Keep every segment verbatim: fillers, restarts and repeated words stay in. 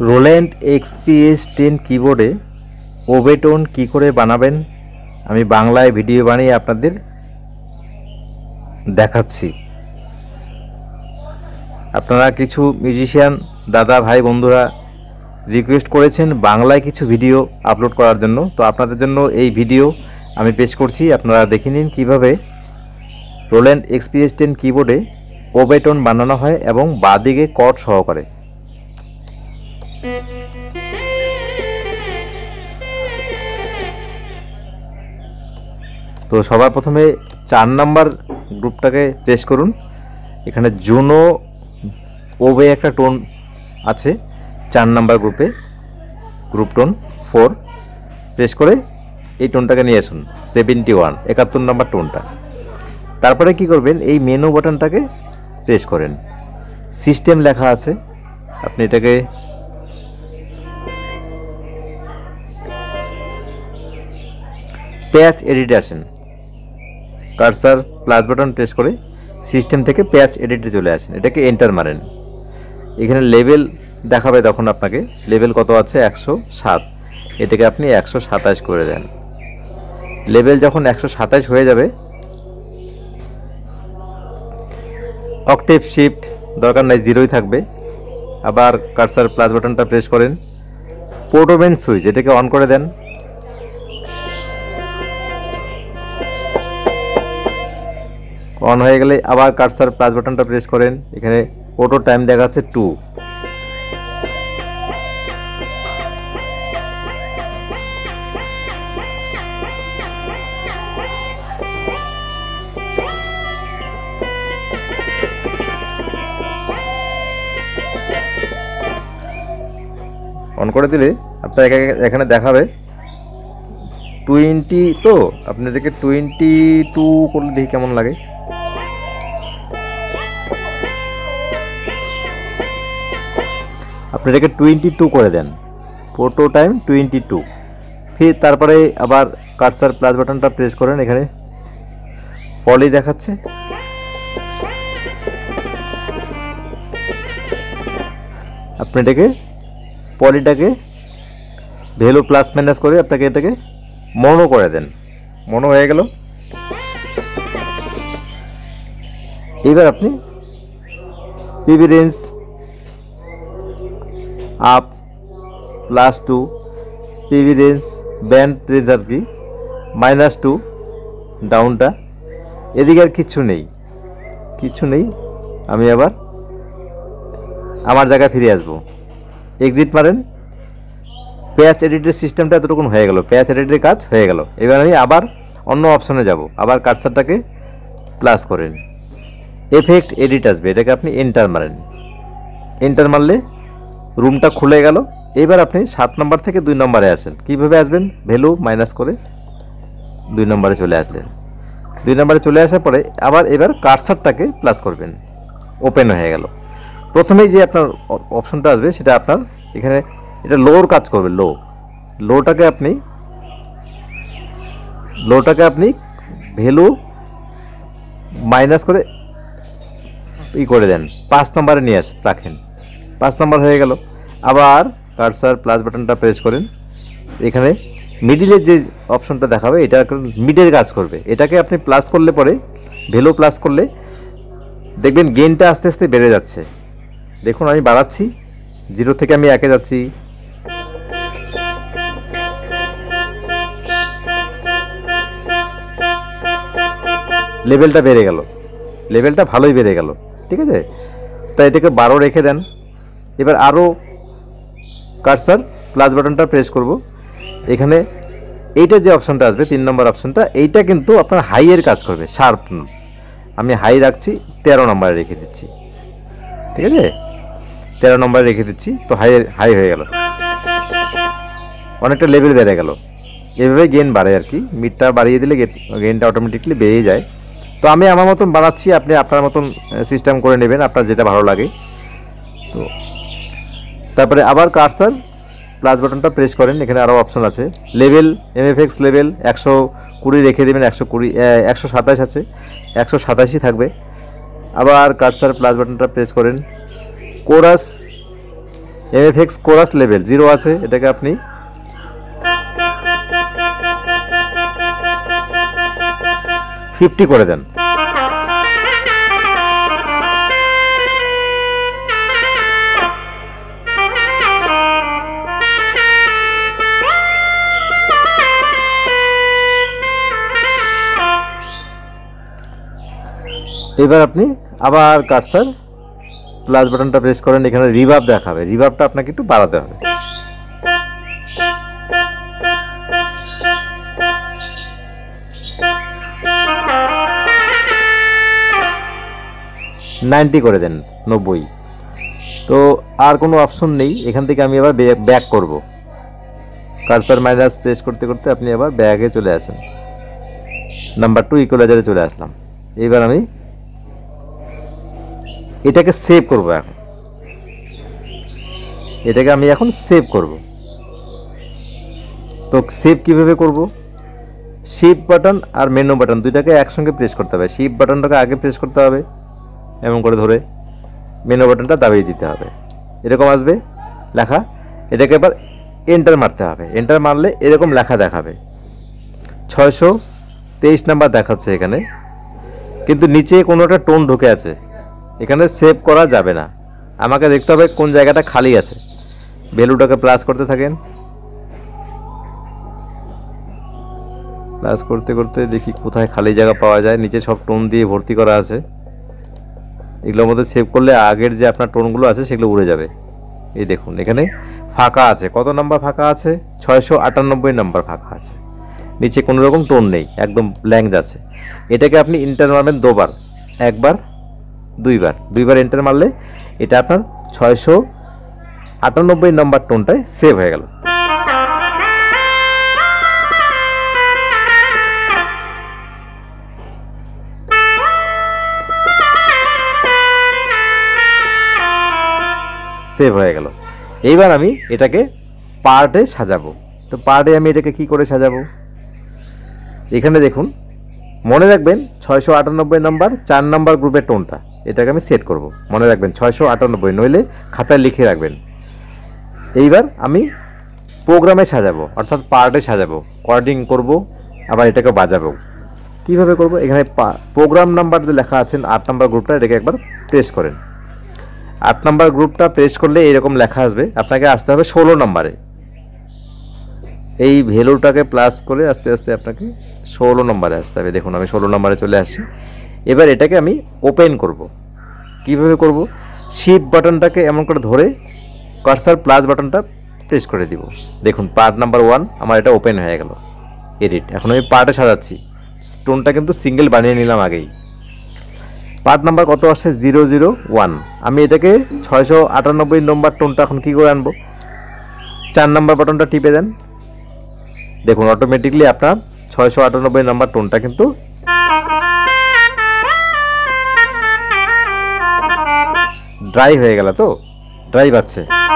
Roland XPS ten কিবোর্ডে ওবেটোন কি করে বানাবেন আমি বাংলায় ভিডিও বানিয়ে আপনাদের দেখাচ্ছি। আপনারা কিছু মিউজিশিয়ান দাদা ভাই বন্ধুরা রিকোয়েস্ট করেছেন বাংলায় কিছু ভিডিও আপলোড করার জন্য, তো আপনাদের জন্য এই ভিডিও আমি পেশ করছি। আপনারা দেখে নিন কীভাবে রোল্যান্ড এক্সপিএস টেন কিবোর্ডে ওবেটোন বানানো হয় এবং বাঁদিকে কর্ড সহকারে। তো সবার প্রথমে চার নাম্বার গ্রুপটাকে প্রেস করুন। এখানে জুনো ওবে একটা টোন আছে চার নাম্বার গ্রুপে, গ্রুপ টোন ফোর, প্রেস করে এই টোনটাকে নিয়ে আসুন সেভেন্টি ওয়ান একাত্তর নাম্বার টোনটা। তারপরে কি করবেন, এই মেনু বাটনটাকে প্রেস করেন। সিস্টেম লেখা আছে, আপনি এটাকে প্যাচ এডিটে আসেন। কার্সার প্লাস বাটন প্রেস করে সিস্টেম থেকে প্যাচ এডিটে চলে আসেন, এটাকে এন্টার মারেন। এখানে লেভেল দেখাবে তখন আপনাকে লেভেল কত আছে, একশো সাত, এটাকে আপনি একশো সাতাশ করে দেন। লেভেল যখন একশো সাতাশ হয়ে যাবে, অক্টেভ শিফট দরকার নাই, জিরোই থাকবে। আবার কার্সার প্লাস বাটনটা প্রেস করেন, পোর্টোমেন সুইচ এটাকে অন করে দেন। অন হয়ে গেলে আবার কার্সার প্লাস বাটনটা প্রেস করেন, এখানে অটো টাইম দেখাচ্ছে টু। অন করে দিলে আপনার এখানে দেখাবে টোয়েন্টি, তো আপনি এটাকে টোয়েন্টি টু করলে দেখি কেমন লাগে। আপনি এটাকে টোয়েন্টি টু করে দেন, ফোটো টাইম টোয়েন্টি টু। ফির তারপরে আবার কার্সার প্লাস বাটনটা প্রেস করেন, এখানে পলি দেখাচ্ছে, আপনি এটাকে পলিটাকে ভ্যালু প্লাস মাইনাস করে আপনাকে এটাকে মনো করে দেন। মনো হয়ে গেল। এবার আপনি PV range up plus two, PV range band range আর কি মাইনাস টু, ডাউনটা এদিকে আর কিচ্ছু নেই, কিচ্ছু নেই। আমি আবার আমার জায়গায় ফিরে আসবো, এক্সিট মারেন। প্যাচ এডিটের সিস্টেমটা এতটুকুন হয়ে গেল, প্যাচ এডিটের কাজ হয়ে গেল। এবার আমি আবার অন্য অপশনে যাব, আবার কার্সারটাকে প্লাস করেন, এফেক্ট এডিট আসবে, এটাকে আপনি এন্টার মারেন। এন্টার মারলে রুমটা খুলে গেল। এবার আপনি সাত নম্বর থেকে দুই নম্বরে আসেন। কীভাবে আসবেন, ভ্যালু মাইনাস করে দুই নম্বরে চলে আসলেন। দুই নম্বরে চলে আসার পরে আবার এবার কার্সারটাকে প্লাস করবেন, ওপেন হয়ে গেল। প্রথমেই যে আপনার অপশনটা আসবে সেটা আপনার এখানে এটা লোর কাজ করবে, লো লোটাকে আপনি লোটাকে আপনি ভ্যালু মাইনাস করে ই করে দেন, পাঁচ নম্বরে নিয়ে আস রাখেন। পাঁচ নম্বর হয়ে গেল। আবার কার্সার প্লাস বাটনটা প্রেস করেন, এখানে মিডিলের যে অপশনটা দেখাবে এটা মিডের কাজ করবে, এটাকে আপনি প্লাস করলে পরে ভ্যালু প্লাস করলে দেখবেন গেইনটা আস্তে আস্তে বেড়ে যাচ্ছে। দেখুন আমি বাড়াচ্ছি, জিরো থেকে আমি একে যাচ্ছি, লেভেলটা বেড়ে গেল, লেভেলটা ভালোই বেড়ে গেল। ঠিক আছে, তাই এটাকে বারো রেখে দেন। এবার আরও কার্সার প্লাস বাটনটা প্রেস করব, এখানে এইটা যে অপশনটা আসবে তিন নম্বর অপশনটা, এইটা কিন্তু আপনার হাইয়ের কাজ করবে, শার্প। আমি হাই রাখছি, তেরো নম্বরে রেখে দিচ্ছি। ঠিক আছে, তেরো নম্বরে রেখে দিচ্ছি, তো হাই হাই হয়ে গেল, অনেকটা লেভেল বেড়ে গেল। এভাবে গেন বাড়ে আর কি, মিডটা বাড়িয়ে দিলে গেনটা অটোমেটিকলি বেড়ে যায়। তো আমি আমার মতন বানাচ্ছি, আপনি আপনার মতন সিস্টেম করে নেবেন, আপনার যেটা ভালো লাগে। তো তারপরে আবার কার্সার প্লাস বাটনটা প্রেস করেন, এখানে আরও অপশন আছে, লেভেল এমএফএক্স লেভেল একশো কুড়ি রেখে দেবেন, একশো কুড়ি একশো সাতাশ আছে, একশো সাতাশই থাকবে। আবার কার্সার প্লাস বাটনটা প্রেস করেন, chorus MFX chorus level zero আছে, এটাকে আপনি ফিফটি করে দেন। এবার আপনি আবার কার্সার প্লাস বাটনটা প্রেস করেন, এখানে রিভার্ব দেখাবে, রিভার্বটা আপনাকে একটু বাড়াতে হবে। নাইনটি করে দেন, নব্বই। তো আর কোনো অপশন নেই, এখান থেকে আমি আবার ব্যাক করব। কার্সার মাইনাস প্রেস করতে করতে আপনি আবার ব্যাকে চলে আসেন, নাম্বার টু ইকুয়ালাইজারে চলে আসলাম। এবার আমি এটাকে সেভ করব। এখন এটাকে আমি এখন সেভ করব। তো সেভ কিভাবে করব? শিফট বাটন আর মেনু বাটন দুইটাকে একসঙ্গে প্রেস করতে হবে। শিফট বাটনটাকে আগে প্রেস করতে হবে এমন করে ধরে, মেনু বাটনটা দাবিয়ে দিতে হবে, এরকম আসবে লেখা। এটাকে এবার এন্টার মারতে হবে, এন্টার মারলে এরকম লেখা দেখাবে। ছয়শো তেইশ নাম্বার দেখাচ্ছে এখানে, কিন্তু নিচে কোনো একটা টোন ঢুকে আছে, এখানে সেভ করা যাবে না। আমাকে দেখতে হবে কোন জায়গাটা খালি আছে। ভ্যালুটাকে প্লাস করতে থাকেন, প্লাস করতে করতে দেখি কোথায় খালি জায়গা পাওয়া যায়। নিচে সব টোন দিয়ে ভর্তি করা আছে, এগুলোর মধ্যে সেভ করলে আগের যে আপনার টোনগুলো আছে সেগুলো উড়ে যাবে। এই দেখুন এখানে ফাঁকা আছে, কত নাম্বার ফাঁকা আছে? ছয়শো আটানব্বই নাম্বার ফাঁকা আছে, নিচে কোনো রকম টোন নেই, একদম ব্ল্যাঙ্ক আছে। এটাকে আপনি এন্টার মারবেন দুবার, একবার দুইবার, দুইবার এন্টার মারলে এটা আপনার ছয়শো আটানব্বই নাম্বার টোনটায় সেভ হয়ে গেল। সেভ হয়ে গেল। এইবার আমি এটাকে পার্টে সাজাবো। তো পার্টে আমি এটাকে কি করে সাজাবো? এখানে দেখুন, মনে রাখবেন ছয়শো আটানব্বই নাম্বার চার নাম্বার গ্রুপের টোনটা, এটাকে আমি সেট করব। মনে রাখবেন ছয়শো আটানব্বই, নইলে খাতায় লিখে রাখবেন। এইবার আমি প্রোগ্রামে সাজাবো, অর্থাৎ পার্টে সাজাবো, কর্ডিং করব, আবার এটাকে বাজাবো। কিভাবে করব? এখানে প্রোগ্রাম নাম্বার যে লেখা আছেন আট নাম্বার গ্রুপটা, এটাকে একবার প্রেস করেন। আট নাম্বার গ্রুপটা প্রেস করলে এরকম লেখা আসবে, আপনাকে আসতে হবে ষোলো নাম্বারে। এই ভ্যালুটাকে প্লাস করে আস্তে আস্তে আপনাকে ষোলো নম্বরে আসতে হবে। দেখুন আমি ষোলো নম্বরে চলে আসছি। এবার এটাকে আমি ওপেন করব। কিভাবে করব? শিফট বাটনটাকে এমন করে ধরে কার্সার প্লাস বাটনটা প্রেস করে দিব। দেখুন পার্ট নাম্বার ওয়ান আমার এটা ওপেন হয়ে গেল। এডিট, এখন আমি পার্টে সাজাচ্ছি। টোনটা কিন্তু সিঙ্গেল বানিয়ে নিলাম আগেই। পার্ট নাম্বার কত আসছে? Zero zero one. আমি এটাকে ছয়শো আটানব্বই নম্বর টোনটা এখন কী করে আনবো? চার নাম্বার বাটনটা টিপে দেন, দেখুন অটোমেটিকলি আপনার ছয়শো আটানব্বই নাম্বার টোনটা কিন্তু ড্রাই হয়ে গেল। তো ড্রাই পাচ্ছে,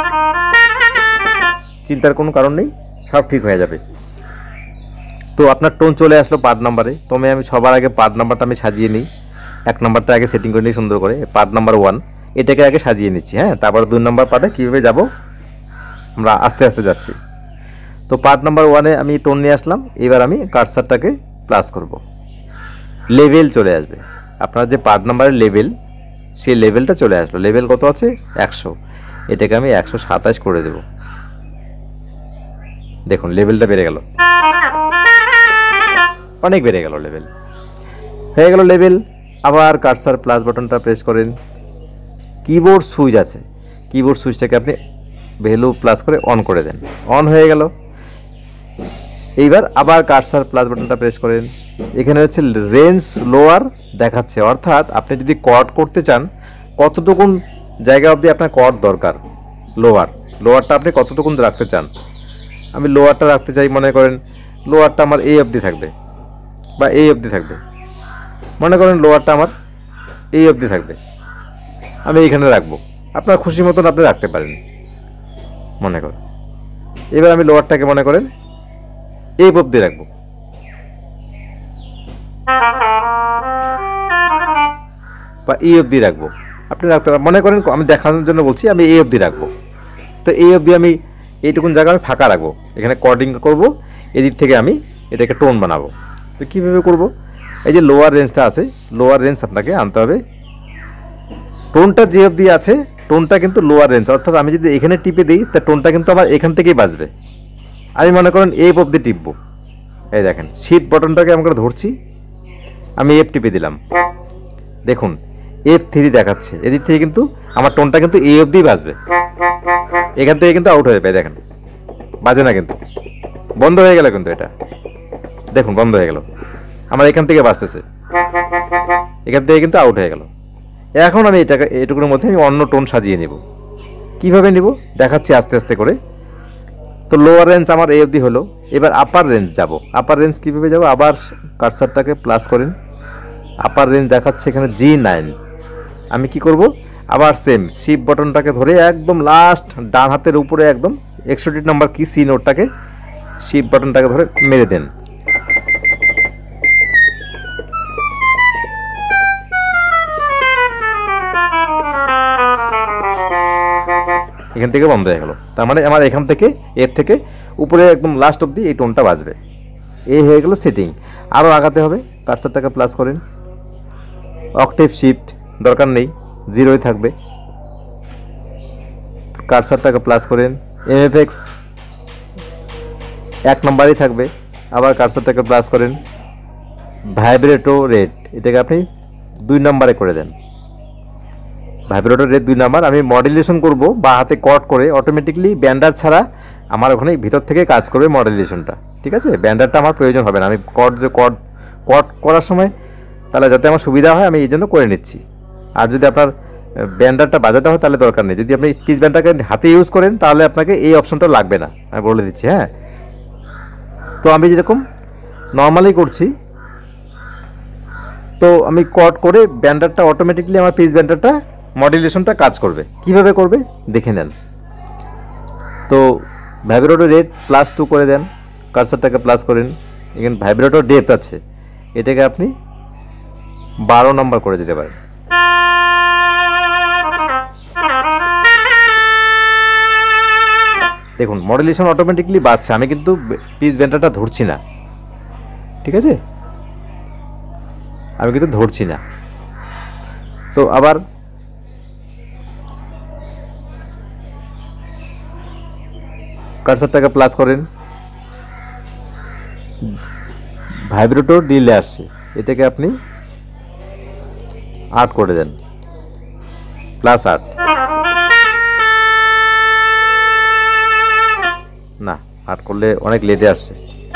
চিন্তার কোনো কারণ নেই, সব ঠিক হয়ে যাবে। তো আপনার টোন চলে আসলো পার্ট নাম্বারে। তবে আমি সবার আগে পার্ট নাম্বারটা আমি সাজিয়ে নিই। এক নাম্বারটা আগে সেটিং করে নিই সুন্দর করে, পার্ট নাম্বার ওয়ান এটাকে আগে সাজিয়ে নিচ্ছি। হ্যাঁ, তারপর দুই নাম্বার পার্টে কীভাবে যাব আমরা আস্তে আস্তে যাচ্ছি। তো পার্ট নাম্বার ওয়ানে আমি টোন নিয়ে আসলাম। এবার আমি কার্সারটাকে প্লাস করব, লেভেল চলে আসবে। আপনার যে পার্ট নাম্বারের লেভেল, সেই লেভেলটা চলে আসলো। লেভেল কত আছে? একশো। এটাকে আমি একশো সাতাশ করে দেব। দেখুন লেভেলটা বেড়ে গেল, অনেক বেড়ে গেল লেভেল, হয়ে গেল লেভেল। আবার কার্সার প্লাস বাটনটা প্রেস করেন। কিবোর্ড সুইচ আছে, কিবোর্ড সুইচটাকে আপনি ভ্যালু প্লাস করে অন করে দেন, অন হয়ে গেল। এইবার আবার কার্সার প্লাস বাটনটা প্রেস করেন। এখানে হচ্ছে রেঞ্জ লোয়ার দেখাচ্ছে, অর্থাৎ আপনি যদি কর্ড করতে চান কতটুকুন জায়গা অবধি আপনার কর্ড দরকার। লোয়ার লোয়ারটা আপনি কতটুকুন রাখতে চান। আমি লোয়ারটা রাখতে চাই, মনে করেন লোয়ারটা আমার এই অবধি থাকবে বা এই অবধি থাকবে। মনে করেন লোয়ারটা আমার এই অবধি থাকবে, আমি এইখানে রাখবো। আপনার খুশি মতন আপনি রাখতে পারেন মনে করেন। এবার আমি লোয়ারটাকে মনে করেন এই অবধি রাখবো, বা এই অবধি রাখবো। আপনি রাখতে মনে করেন, আমি দেখানোর জন্য বলছি, আমি এই অবধি রাখবো। তো এই অবধি আমি এইটুকুন জায়গা আমি ফাঁকা রাখবো, এখানে কর্ডিং করব, এদিক থেকে আমি এটাকে টোন বানাবো। তো কীভাবে করব, এই যে লোয়ার রেঞ্জটা আছে, লোয়ার রেঞ্জ আপনাকে আনতে হবে। টোনটা যে অবধি আছে টোনটা কিন্তু লোয়ার রেঞ্জ, অর্থাৎ আমি যদি এখানে টিপে দিই তা টোনটা কিন্তু আমার এখান থেকেই বাজবে। আমি মনে করেন এফ অবধি টিপবো, এই দেখেন শিফট বটনটাকে আমরা ধরছি, আমি এফ টিপে দিলাম, দেখুন এফ থ্রি দেখাচ্ছে, এদিক থেকে কিন্তু আমার টোনটা কিন্তু এ অবধি বাজবে, এখান থেকে কিন্তু আউট হয়ে যাবে। দেখেন বাজে না, কিন্তু বন্ধ হয়ে গেল, কিন্তু এটা দেখুন বন্ধ হয়ে গেল, আমার এখান থেকে বাজতেছে, এখান থেকে কিন্তু আউট হয়ে গেল। এখন আমি এটাকে এটুকুর মধ্যে আমি অন্য টোন সাজিয়ে নেব। কিভাবে নিব দেখাচ্ছি আস্তে আস্তে করে। তো লোয়ার রেঞ্জ আমার এই অবধি হলো, এবার আপার রেঞ্জ যাব। আপার রেঞ্জ কীভাবে যাব, আবার কার্সারটাকে প্লাস করেন, আপার রেঞ্জ দেখাচ্ছে এখানে জি নাইন। আমি কি করব, আবার সেম শিফট বটনটাকে ধরে একদম লাস্ট ডান হাতের উপরে একদম একষট্টি নাম্বার কি সি নোটটাকে শিফট বাটনটাকে ধরে মেরে দেন। এখান থেকে বন্ধ হয়ে গেল, তার মানে আমার এখান থেকে এর থেকে উপরে একদম লাস্ট অবধি এই টোনটা বাজবে। এই হয়ে গেল সেটিং। আরও আগাতে হবে, কার্সারটাকে প্লাস করেন, অক্টেভ শিফট দরকার নেই, জিরোই থাকবে, কার্সারটাকে প্লাস করেন, এমএফএক্স এক নম্বরই থাকবে, আবার কার্সারটাকে প্লাস করেন, ভাইব্রেটো রেট এটাকে আপনি দুই নম্বরে করে দেন, ভাইব্রেটো রেট দুই নাম্বার। আমি মডুলেশন করব বা হাতে কট করে, অটোমেটিকলি ব্যান্ডার ছাড়া আমার ওখানে ভিতর থেকে কাজ করবে মডুলেশনটা, ঠিক আছে। ব্যান্ডারটা আমার প্রয়োজন হবে না, আমি কট যে কট কট করার সময় তাহলে যাতে আমার সুবিধা হয় আমি এই জন্য করে নিচ্ছি। আর যদি আপনার ব্যান্ডারটা বাজাতে হয় তাহলে দরকার নেই, যদি আপনি পিচ ব্যান্ডারকে হাতে ইউজ করেন তাহলে আপনাকে এই অপশনটা লাগবে না, আমি বলে দিচ্ছি। হ্যাঁ, তো আমি যেরকম নর্মালি করছি, তো আমি কট করে ব্যান্ডারটা অটোমেটিকলি আমার পিচ ব্যান্ডারটা মডুলেশনটা কাজ করবে। কিভাবে করবে দেখে নেন। তো ভাইব্রেটো রেট প্লাস টু করে দেন, কার্সারটাকে প্লাস করেন, এখানে ভাইব্রেটো ডেপথ আছে, এটাকে আপনি বারো নম্বর করে দিতে পারেন। দেখুন মডুলেশন অটোমেটিকলি বাজছে, আমি কিন্তু পিচ ব্যান্ডারটা ধরছি না, ঠিক আছে, আমি কিন্তু ধরছি না। তো আবার কার্সারটাকে প্লাস করেন, ভাইব্রেটো ডিলে আসছে, এটাকে আপনি আট করে দেন, প্লাস আট, না আট করলে অনেক লেটে আসছে।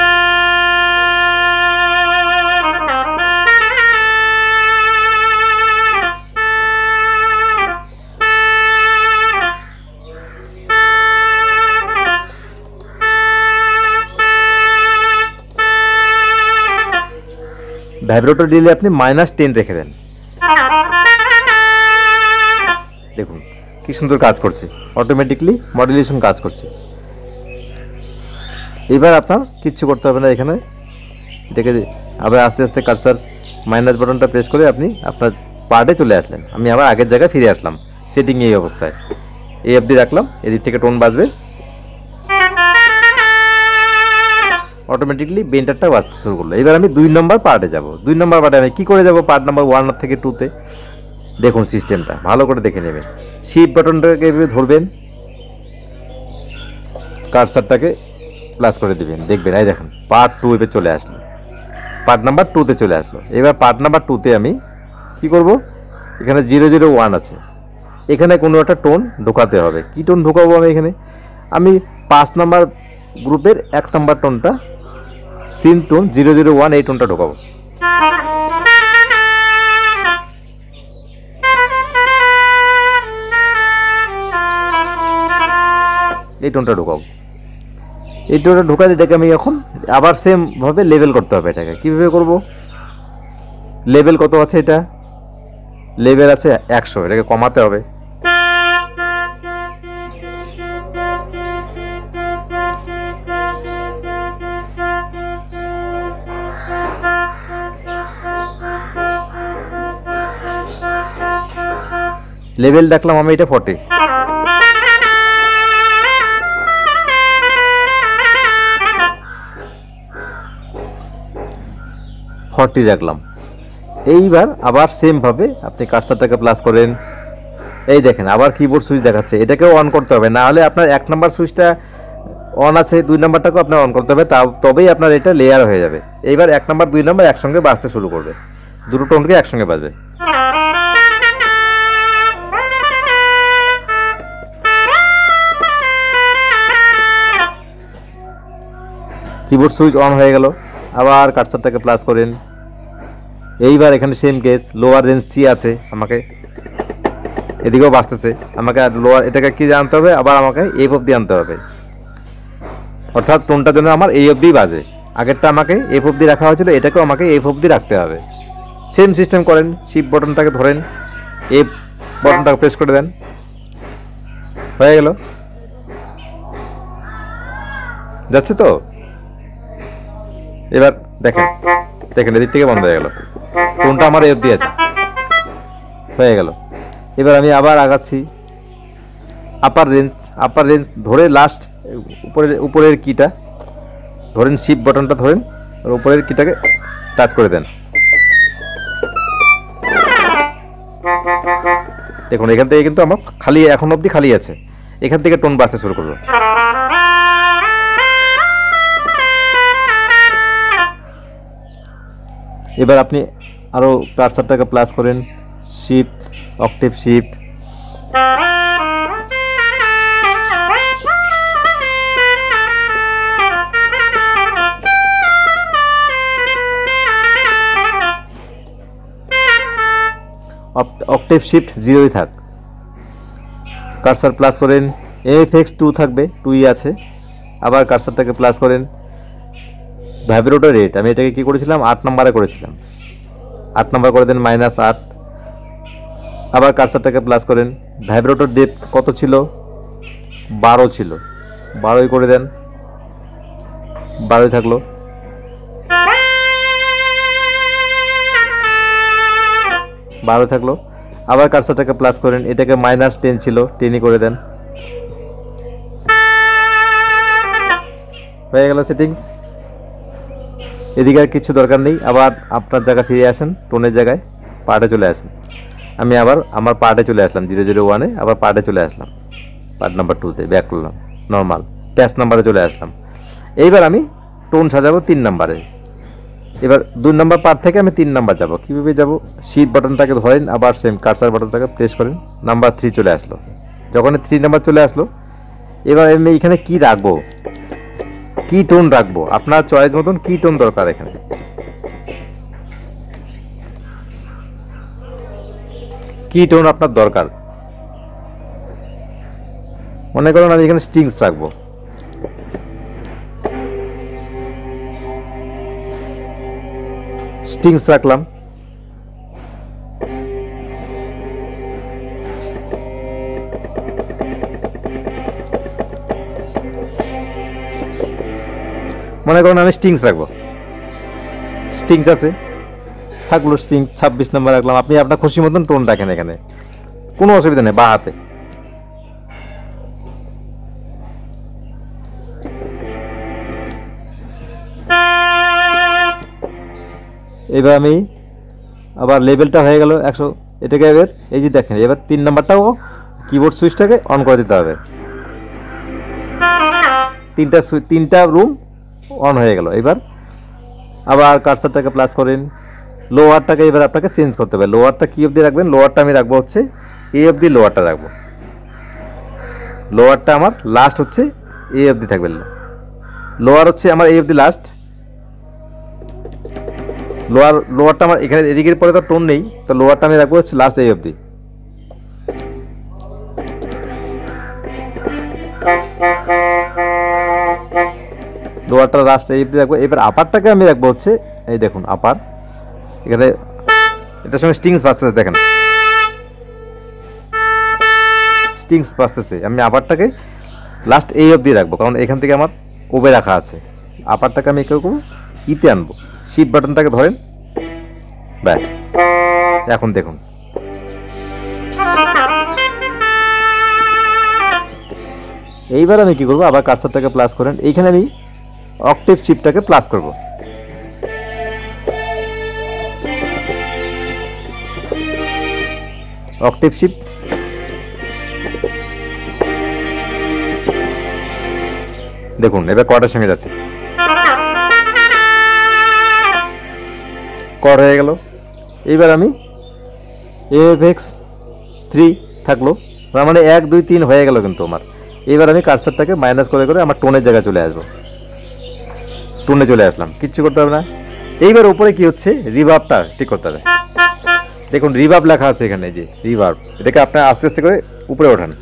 ভাইব্রেটো ডিলে আপনি মাইনাস টেন রেখে দেন, দেখুন কি সুন্দর কাজ করছে, অটোমেটিকলি মডুলেশন কাজ করছে। এবার আপনার কিচ্ছু করতে হবে না, এখানে এটাকে আবার আস্তে আস্তে কার্সার মাইনাস বাটনটা প্রেস করে আপনি আপনার পার্টে চলে আসলেন। আমি আবার আগের জায়গায় ফিরে আসলাম, সেটিং এই অবস্থায় এই অবধি রাখলাম, এদিক থেকে টোন বাজবে, অটোমেটিকলি বেন্টারটা বাজতে শুরু করলো। এবার আমি দুই নম্বর পার্টে যাব। দুই নম্বর পার্টে আমি কী করে যাব, পার্ট নাম্বার ওয়ান থেকে টুতে। দেখুন সিস্টেমটা ভালো করে দেখে নেবেন, শিফট বাটনটাকে এভাবে ধরবেন, কার্সারটাকে প্লাস করে দেবেন, দেখবেন এই দেখেন পার্ট টু এবার চলে আসলো, পার্ট নাম্বার টুতে চলে আসলো। এবার পার্ট নাম্বার টুতে আমি কি করব, এখানে জিরো জিরো ওয়ান আছে, এখানে কোনো একটা টোন ঢোকাতে হবে। কী টোন ঢোকাবো আমি এখানে, আমি পাঁচ নাম্বার গ্রুপের এক নাম্বার টোনটা synth tone zero zero one এই টোনটা ঢোকাবো। এই টোনটা ঢোকাবো, এই টোনটা ঢোকালে এটাকে আমি এখন আবার সেম ভাবে লেভেল করতে হবে। এটাকে কিভাবে করব, লেভেল কত আছে, এটা লেভেল আছে একশো, এটাকে কমাতে হবে। লেভেল দেখলাম আমি এটা ফর্টি, ফর্টি রাখলাম। এইবার আবার সেমভাবে আপনি কার্সারটাকে প্লাস করেন। এই দেখেন আবার কিবোর্ড সুইচ দেখাচ্ছে, এটাকেও অন করতে হবে, না হলে আপনার এক নাম্বার সুইচটা অন আছে, দুই নাম্বারটাকেও আপনার অন করতে হবে, তা তবেই আপনার এটা লেয়ার হয়ে যাবে। এইবার এক নাম্বার দুই নাম্বার একসঙ্গে বাজতে শুরু করবে, দুটো টোনকে একসঙ্গে বাজবে। কিবোর্ড সুইচ অন হয়ে গেল। আবার কার্সারটাকে প্লাস করেন। এইবার এখানে same case, lower range C আছে, আমাকে এদিকেও বাজতেছে, আমাকে আর লোয়ার এটাকে কি জানতে হবে, আবার আমাকে এফ অবধি আনতে হবে, অর্থাৎ টোনটার জন্য আমার এই অবধি বাজে। আগেরটা আমাকে এফ অবধি রাখা হয়েছিল, এটাকেও আমাকে এফ অবধি রাখতে হবে। সেম সিস্টেম করেন, শিফট বটনটাকে ধরেন, এফ বটনটাকে প্রেস করে দেন, হয়ে গেল। যাচ্ছে তো? এবার দেখেন দেখেন এদিক থেকে বন্ধ হয়ে গেল, টোনটা আমার এই অবধি আছে, হয়ে গেল। এবার আমি আবার আগাচ্ছি, আপার রেঞ্জ, আপার রেঞ্জ ধরে লাস্ট উপরের উপরের কিটা ধরেন, শিফট বটনটা ধরেন, আর উপরের কিটাকে টাচ করে দেন। দেখুন এখান থেকে কিন্তু আমার খালি এখন অবধি খালি আছে, এখান থেকে টোন বাজতে শুরু করবো। এবার আপনি আরও কার্সারটাকে প্লাস করেন, shift octave shift, octave shift জিরোই থাক, কার্সার প্লাস করেন, এফএক্স টু থাকবে, টুই আছে। আবার কার্সারটাকে প্লাস করেন, ভাইব্রেটর রেট আমি এটাকে কি করেছিলাম, আট নম্বরে করেছিলাম, আট নম্বর করে দেন, মাইনাস আট। আবার কার্সারটাকে প্লাস করেন, ভাইব্রেটর ডেপথ কত ছিল, বারো ছিল, বারোই করে দেন, বারোই থাকলো। বারো থাকলো। আবার কার্সারটাকে প্লাস করেন, এটাকে মাইনাস টেন ছিল, টেনই করে দেন, হয়ে গেল সেটিংস। এদিকে আর কিছু দরকার নেই। আবার আপনার জায়গা ফিরে আসেন, টোনের জায়গায় পার্টে চলে আসেন। আমি আবার আমার পার্টে চলে আসলাম, জিরো জিরো ওয়ানে আবার পার্টে চলে আসলাম, পার্ট নাম্বার টুতে ব্যাক করলাম, নর্মাল প্যাচ নাম্বারে চলে আসলাম। এইবার আমি টোন সাজাবো তিন নাম্বারে। এবার দুই নাম্বার পার্ট থেকে আমি তিন নাম্বার যাব, কীভাবে যাব, শিফট বাটনটাকে ধরেন, আবার সেম কার্সার বাটনটাকে প্রেস করেন, নাম্বার থ্রি চলে আসলো। যখন থ্রি নাম্বার চলে আসলো, এবার আমি এখানে কি রাখবো, কি টোন রাখবো, আপনার চয়েস মতন কি টোন দরকার, এখানে কি টোন আপনার দরকার। মনে করুন আমি এখানে স্ট্রিংস রাখবো, স্ট্রিংস রাখলাম। মনে করুন আমি স্ট্রিংস রাখবো, স্ট্রিংস আছে, থাকলো স্ট্রিং ছাব্বিশ নম্বর রাখলাম। আপনি আপনার খুশি মতন টোন রাখেন, এখানে কোনো অসুবিধা নেই, বা হাতে। এবার আমি আবার লেভেলটা হয়ে গেল একশো, এটাকে এবার এই যে দেখেন, এবার তিন নাম্বারটাও কিবোর্ড সুইচটাকে অন করে দিতে হবে, তিনটা তিনটা রুম অন হয়ে গেল। এবার আবার কার্সারটাকে প্লাস করেন, লোয়ারটাকে এবার আপনাকে চেঞ্জ করতে হবে। লোয়ারটা কী অবধি রাখবেন, লোয়ারটা আমি রাখবো হচ্ছে এ অবধি, লোয়ারটা রাখবো, লোয়ারটা আমার লাস্ট হচ্ছে এ অবধি থাকবে, লোয়ার হচ্ছে আমার এই অবধি লাস্ট। লোয়ার লোয়ারটা আমার এখানে এদিকের পরে তো টোন নেই, তো লোয়ারটা আমি রাখবো হচ্ছে লাস্ট এই অবধি। লোয়ারটা লাস্ট এই অবধি রাখবো। এবার আপারটাকে আমি রাখবো হচ্ছে এই দেখুন আপার, এখানে এটার সঙ্গে স্ট্রিংস বাজতেছে, দেখেন স্ট্রিংস বাজতেছে। আমি আপারটাকে লাস্ট এই অবধি রাখবো, কারণ এখান থেকে আমার ওবে রাখা আছে। আপারটাকে আমি কেউ করবো ইতে আনবো, শিফট বাটনটাকে ধরেন, ব্যাস। এখন দেখুন এইবার আমি কি করবো, আবার কার্সারটাকে প্লাস করেন, এইখানে আমি অক্টেভ শিফটটাকে প্লাস করব। অক্টেভ শিফট, দেখুন এবার কর্ডের সঙ্গে যাচ্ছে, কর্ড হয়ে গেল। এইবার আমি এফএক্স থ্রি থাকলো, তার মানে এক দুই তিন হয়ে গেল কিন্তু আমার। এবার আমি কার্সারটাকে মাইনাস করে করে আমার টোনের জায়গায় চলে আসবো, টোনে চলে আসলাম, কিচ্ছু করতে হবে না। এইবার উপরে কি হচ্ছে, রিভার্বটা ঠিক করতে হবে। দেখুন রিভার্ব লেখা আছে এখানে, যে রিভার্ব, এটাকে আপনার আস্তে আস্তে করে উপরে ওঠান।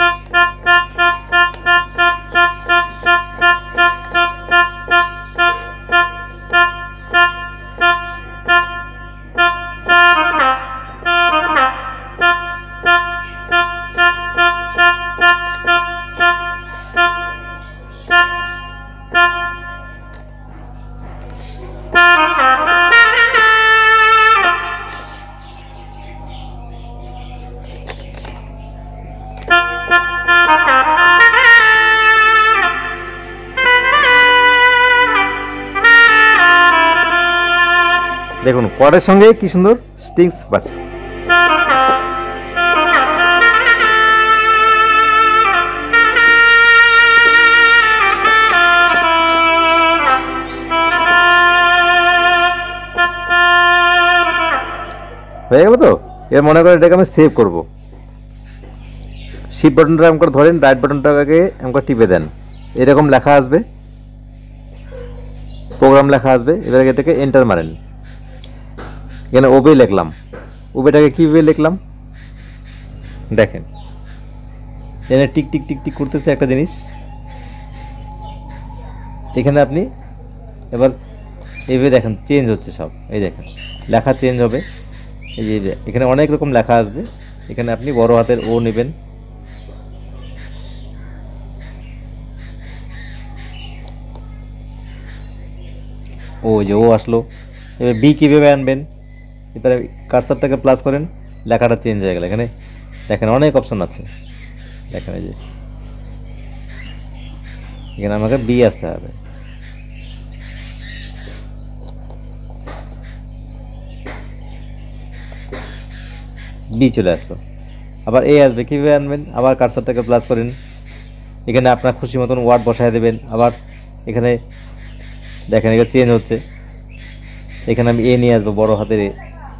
দেখুন কর্ডের সঙ্গে কি সুন্দর স্ট্রিংস বাজছে। হয়ে গেল তো। এর মনে করেন এটাকে আমি সেভ করবো, শিফট বাটনটা এমন করে ধরেন, রাইট বাটনটাকে এমন করে টিপে দেন, এরকম লেখা আসবে, প্রোগ্রাম লেখা আসবে। এবার এটাকে এন্টার মারেন, এখানে ওবে লিখলাম, ওবেটাকে কীভাবে লিখলাম দেখেন, এখানে টিক টিক টিক টিক করতেছে একটা জিনিস। এখানে আপনি এবার এইভাবে দেখেন চেঞ্জ হচ্ছে সব, এই দেখেন লেখা চেঞ্জ হবে, এই যে এখানে অনেক রকম লেখা আসবে। এখানে আপনি বড় হাতের ও নেবেন, ও যে ও আসলো। এবার বি কীভাবে আনবেন, এবারে কার্সারটাকে প্লাস করেন, লেখাটা চেঞ্জ হয়ে গেল। এখানে দেখেন অনেক অপশন আছে, দেখেন এই যে এখানে আমাকে বি আসতে হবে, বি চলে আসলো। আবার এ আসবে, কীভাবে আনবেন, আবার কার্সারটাকে প্লাস করেন, এখানে আপনার খুশি মতন ওয়ার্ড বসায় দেবেন। আবার এখানে দেখেন এগুলো চেঞ্জ হচ্ছে, এখানে আমি এ নিয়ে আসবো, বড় হাতের এ,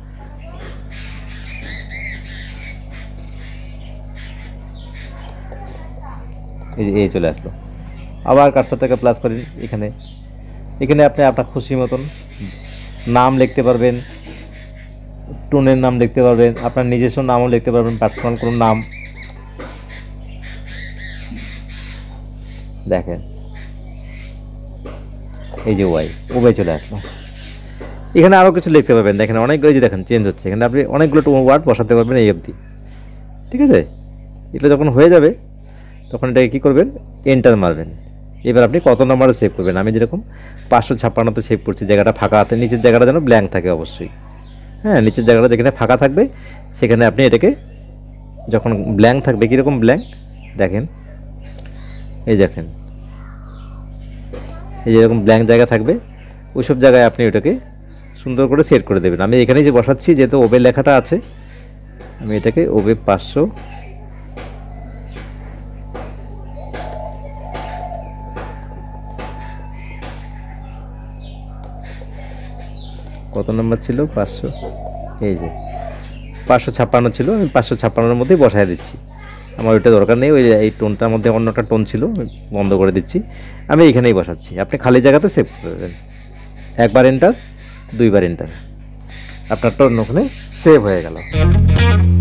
এই যে এ চলে আসলো। আবার কার্সারটাকে প্লাস করেন, এখানে এখানে আপনি আপনার খুশি মতন নাম লিখতে পারবেন, টোনের নাম লিখতে পারবেন, আপনার নিজস্ব নামও লিখতে পারবেন, পার্সোনাল কোনো নাম। দেখেন এই যে ওয়াই, ওয়াই চলে আসলো। এখানে আরও কিছু লিখতে পারবেন, দেখেন অনেকগুলো, যে দেখেন চেঞ্জ হচ্ছে, এখানে আপনি অনেকগুলো ওয়ার্ড বসাতে পারবেন এই অবধি, ঠিক আছে। এটা যখন হয়ে যাবে তখন এটাকে কী করবেন, এন্টার মারবেন। এবার আপনি কত নম্বরে সেভ করবেন, আমি যেরকম পাঁচশো ছাপ্পান্নতে সেভ করছি, জায়গাটা ফাঁকা আছে, নিচের জায়গাটা যেন ব্ল্যাঙ্ক থাকে অবশ্যই, হ্যাঁ নিচের জায়গাটা যেখানে ফাঁকা থাকবে সেখানে আপনি এটাকে, যখন ব্ল্যাঙ্ক থাকবে, কীরকম ব্ল্যাঙ্ক দেখেন, এই দেখেন এই যেরকম ব্ল্যাঙ্ক জায়গা থাকবে ওইসব জায়গায় আপনি ওটাকে সুন্দর করে সেট করে দেবেন। আমি এখানেই যে বসাচ্ছি, যেহেতু ওবে লেখাটা আছে, আমি এটাকে ওবে পাঁচশো কত নম্বর ছিল, পাঁচশো, এই যে পাঁচশো ছাপ্পান্ন ছিল, আমি পাঁচশো ছাপ্পান্নর মধ্যেই বসায় দিচ্ছি, আমার ওইটা দরকার নেই। ওই এই টোনটার মধ্যে অন্য একটা টোন ছিল, বন্ধ করে দিচ্ছি, আমি এইখানেই বসাচ্ছি। আপনি খালি জায়গাতে সেভ করবেন, একবার এন্টার, দুইবার এন্টার, আপনার টোন ওখানে সেভ হয়ে গেল।